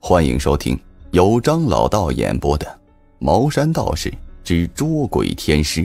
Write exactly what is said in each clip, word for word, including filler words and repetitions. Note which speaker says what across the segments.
Speaker 1: 欢迎收听由张老道演播的《茅山道士之捉鬼天师》。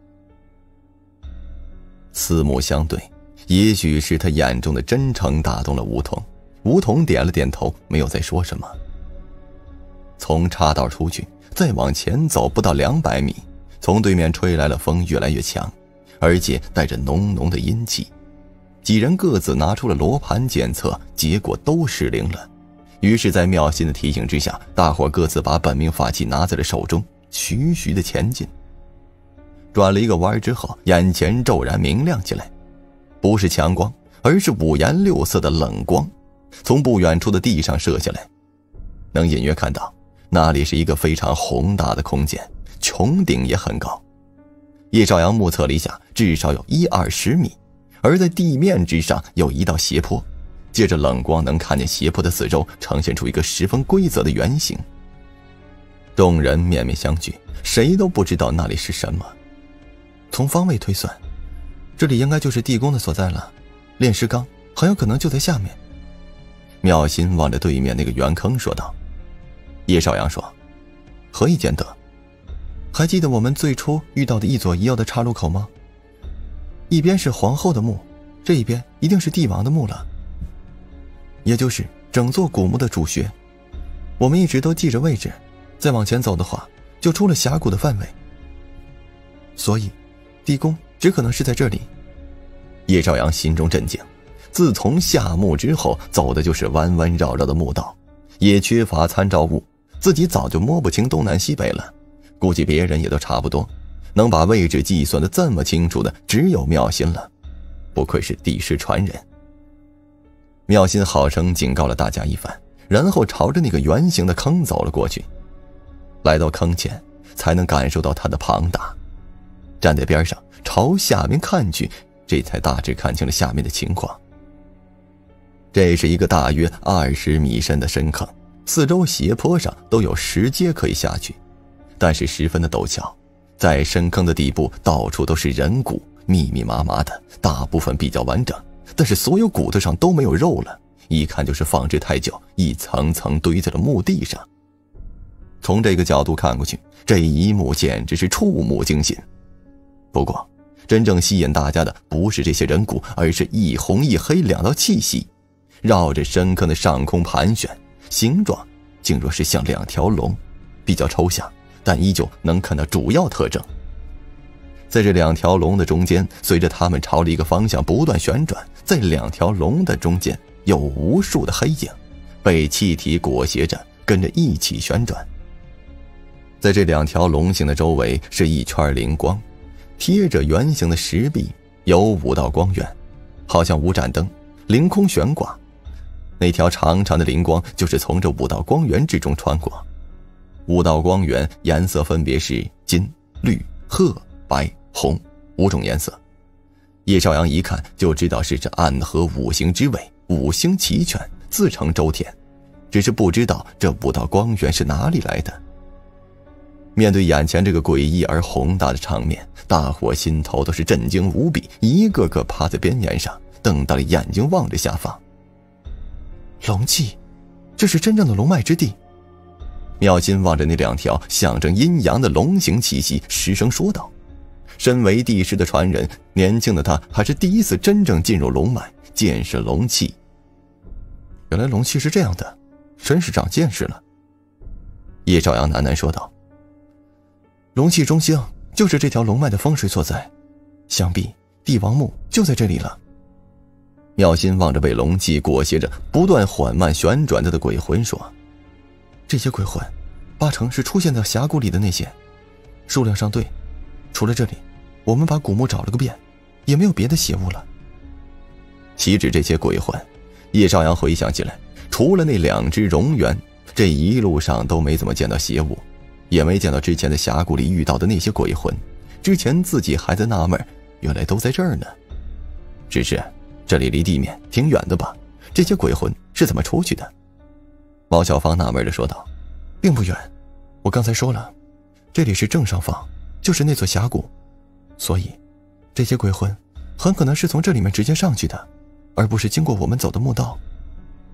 Speaker 1: 四目相对，也许是他眼中的真诚打动了吴桐。吴桐点了点头，没有再说什么。从岔道出去，再往前走不到两百米，从对面吹来了风，越来越强，而且带着浓浓的阴气。几人各自拿出了罗盘检测，结果都失灵了。于是在妙心的提醒之下，大伙各自把本命法器拿在了手中，徐徐的前进。转了一个弯之后，眼前骤然明亮起来，不是强光，而是五颜六色的冷光，从不远处的地上射下来。能隐约看到那里是一个非常宏大的空间，穹顶也很高。叶少阳目测了一下，至少有一二十米，而在地面之上有一道斜坡，借着冷光能看见斜坡的四周呈现出一个十分规则的圆形。众人面面相觑，谁都不知道那里是什么。
Speaker 2: 从方位推算，这里应该就是地宫的所在了，炼尸缸很有可能就在下面。
Speaker 1: 妙心望着对面那个圆坑说道。叶少阳说，
Speaker 2: 何以见得？还记得我们最初遇到的一左一右的岔路口吗？一边是皇后的墓，这一边一定是帝王的墓了，也就是整座古墓的主穴。我们一直都记着位置，再往前走的话就出了峡谷的范围，所以地宫只可能是在这里。
Speaker 1: 叶少阳心中震惊，自从下墓之后走的就是弯弯绕绕的墓道，也缺乏参照物，自己早就摸不清东南西北了，估计别人也都差不多，能把位置计算得这么清楚的只有妙心了，不愧是地师传人。妙心好生警告了大家一番，然后朝着那个圆形的坑走了过去。来到坑前，才能感受到它的庞大，站在边上朝下面看去，这才大致看清了下面的情况。这是一个大约二十米深的深坑，四周斜坡上都有石阶可以下去，但是十分的陡峭。在深坑的底部到处都是人骨，密密麻麻的，大部分比较完整，但是所有骨头上都没有肉了，一看就是放置太久，一层层堆在了墓地上。从这个角度看过去，这一幕简直是触目惊心。不过真正吸引大家的不是这些人骨，而是一红一黑两道气息，绕着深坑的上空盘旋，形状竟若是像两条龙，比较抽象，但依旧能看到主要特征。在这两条龙的中间，随着它们朝着一个方向不断旋转，在两条龙的中间有无数的黑影，被气体裹挟着跟着一起旋转。在这两条龙形的周围是一圈灵光，贴着圆形的石壁有五道光源，好像五盏灯凌空悬挂，那条长长的灵光就是从这五道光源之中穿过。五道光源颜色分别是金、绿、褐、白、红五种颜色。叶少阳一看就知道是这暗合五行之位，五行齐全，自成周天，只是不知道这五道光源是哪里来的。面对眼前这个诡异而宏大的场面，大伙心头都是震惊无比，一个个趴在边沿上，瞪大了眼睛望着下方。
Speaker 2: 龙气，这是真正的龙脉之地。
Speaker 1: 妙心望着那两条象征阴阳的龙形气息，失声说道。身为地师的传人，年轻的他还是第一次真正进入龙脉，见识龙气。
Speaker 2: 原来龙气是这样的，真是长见识了。
Speaker 1: 叶少阳喃喃说道。
Speaker 2: 龙气中兴就是这条龙脉的风水所在，想必帝王墓就在这里了。
Speaker 1: 妙心望着被龙气裹挟着不断缓慢旋转着的鬼魂说，
Speaker 2: 这些鬼魂八成是出现在峡谷里的那些，数量上对，除了这里我们把古墓找了个遍，也没有别的邪物了。
Speaker 1: 岂止这些鬼魂，叶少阳回想起来，除了那两只蝾螈，这一路上都没怎么见到邪物，也没见到之前的峡谷里遇到的那些鬼魂。之前自己还在纳闷，原来都在这儿呢。只是这里离地面挺远的吧？这些鬼魂是怎么出去的？毛小芳纳闷地说道。
Speaker 2: 并不远，我刚才说了，这里是正上方，就是那座峡谷，所以这些鬼魂很可能是从这里面直接上去的，而不是经过我们走的墓道。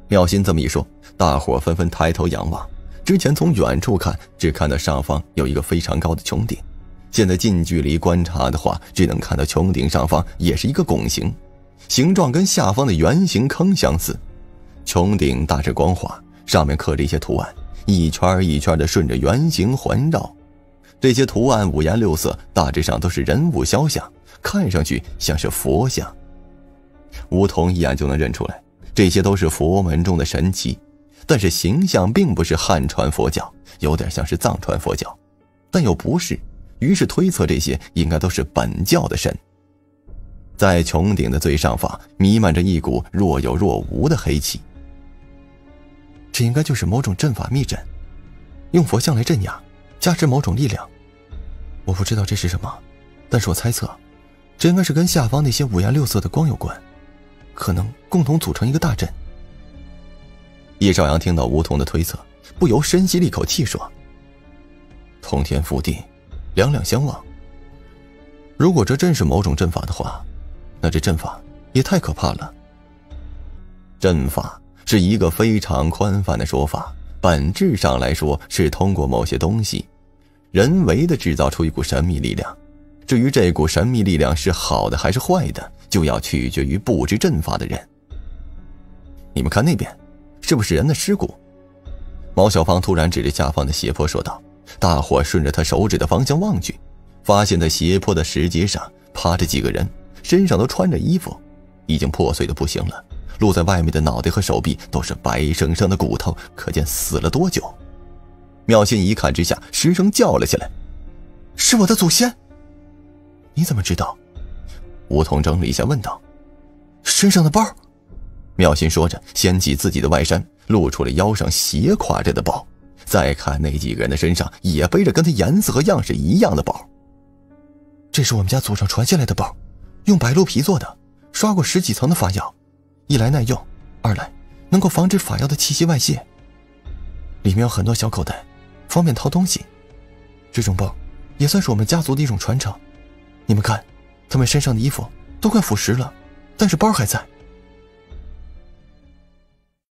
Speaker 1: 妙心这么一说，大伙纷纷抬头仰望。之前从远处看，只看到上方有一个非常高的穹顶，现在近距离观察的话，只能看到穹顶上方也是一个拱形，形状跟下方的圆形坑相似。穹顶大致光滑，上面刻着一些图案，一圈一圈的顺着圆形环绕。这些图案五颜六色，大致上都是人物肖像，看上去像是佛像。吴桐一眼就能认出来，这些都是佛门中的神奇，但是形象并不是汉传佛教，有点像是藏传佛教，但又不是，于是推测这些应该都是本教的神。在穹顶的最上方弥漫着一股若有若无的黑气，
Speaker 2: 这应该就是某种阵法秘阵，用佛像来镇压，加持某种力量。我不知道这是什么，但是我猜测这应该是跟下方那些五颜六色的光有关，可能共同组成一个大阵。
Speaker 1: 叶少阳听到吴桐的推测，不由深吸了一口气说：通天覆地，两两相望。如果这真是某种阵法的话，那这阵法也太可怕了。阵法是一个非常宽泛的说法，本质上来说是通过某些东西人为的制造出一股神秘力量，至于这股神秘力量是好的还是坏的，就要取决于布置阵法的人。你们看那边，是不是人的尸骨？毛小芳突然指着下方的斜坡说道。大伙顺着他手指的方向望去，发现在斜坡的石阶上趴着几个人，身上都穿着衣服，已经破碎的不行了，露在外面的脑袋和手臂都是白生生的骨头，可见死了多久。妙心一看之下，失声叫了起来：
Speaker 2: 是我的祖先！你怎么知道？
Speaker 1: 吴桐怔了一下问道。
Speaker 2: 身上的包。
Speaker 1: 妙心说着掀起自己的外衫，露出了腰上斜挎着的包，再看那几个人的身上也背着跟他颜色和样式一样的包。
Speaker 2: 这是我们家祖上传下来的包，用白鹿皮做的，刷过十几层的法药，一来耐用，二来能够防止法药的气息外泄。里面有很多小口袋，方便掏东西。这种包也算是我们家族的一种传承。你们看，他们身上的衣服都快腐蚀了，但是包还在。